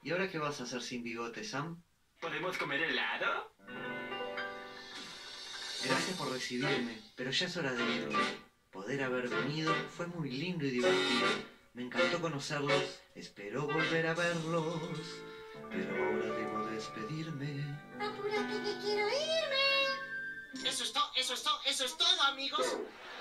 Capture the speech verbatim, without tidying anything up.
¿Y ahora qué vas a hacer sin bigote, Sam? ¿Podemos comer helado? Gracias por recibirme, pero ya es hora de irme. Poder haber venido fue muy lindo y divertido. Me encantó conocerlos, espero volver a verlos. Pero ahora debo despedirme. ¡Apúrate que quiero irme! Eso es todo, eso es todo, eso es todo, amigos.